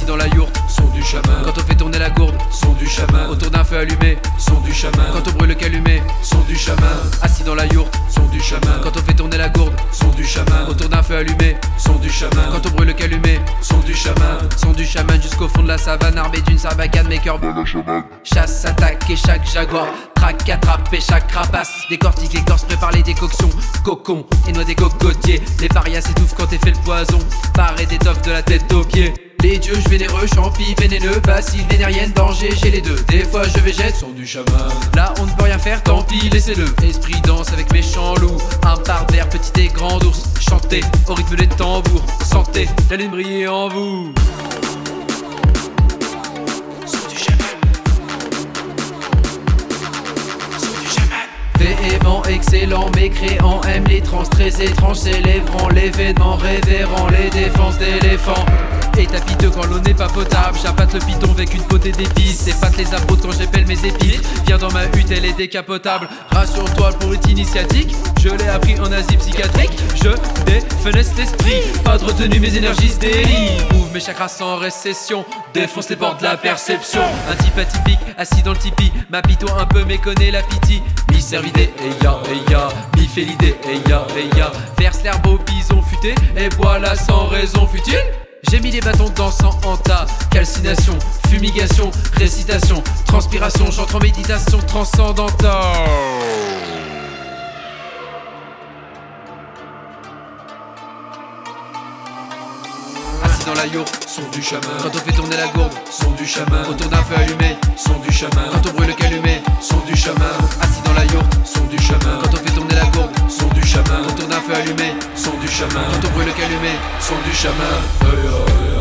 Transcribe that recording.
dans la yourte, son du chaman. Quand on fait tourner la gourde, son du chaman. Autour d'un feu allumé, son du chaman. Quand on brûle le calumet, son du chaman. Assis dans la yourte, son du chaman. Quand on fait tourner la gourde, son du chaman. Autour d'un feu allumé, son du chaman. Quand on brûle le calumet, son du chaman. Son du chaman jusqu'au fond de la savane, armé d'une sarbacane, mes cœurs chasse, attaque et chaque jaguar traque, attrape et chaque rapace. Décortique l'écorce, prépare les décoctions, cocon et noix des cocotiers. Les parias s'étouffent quand t'es fait le poison, paré d'étoffe de la tête aux pieds. Les dieux, je vénéreux, champi, vénéneux, bacille, vénérienne, danger, j'ai les deux. Des fois je végète, son du chaman. Là on ne peut rien faire, tant pis, laissez-le. Esprit danse avec mes chants loups, un par d'air, petit et grand ours. Chantez au rythme des tambours, sentez la lune briller en vous. Véhément, excellent, mécréant, aime les trans très étranges, célébrant l'événement, révérant les défenses d'éléphants. Et tapiteux quand l'eau n'est pas potable, j'appâte le piton avec une potée d'épices. Épate les apôtres quand j'épelle mes épis. Viens dans ma hutte, elle est décapotable. Rassure-toi pour rite initiatique, je l'ai appris en Asie psychiatrique. Je défenestre l'esprit, pas de retenue, mes énergies se délient. Ouvre mes chakras sans récession, défonce les portes de la perception. Un type atypique, assis dans le tipi, ma pito un peu méconnaît la pitié. Mi-cervidé, eya, mi-fait l'idée, eya. Verse l'herbe au bison futé, et voilà sans raison futile. J'ai mis les bâtons dansant en tas, calcination, fumigation, récitation, transpiration, j'entre en méditation transcendantale. Assis dans la yourte, son du chaman. Quand on fait tourner la gourde, son du chaman. Autour d'un feu allumé, son du chaman. Quand on brûle le calumet, son du chaman. Assis dans la yourte, son du chaman. Quand on fait tourner la gourde, son du chaman. Autour d'un feu allumé, son du chaman. Quand on brûle le calumet, son du chaman.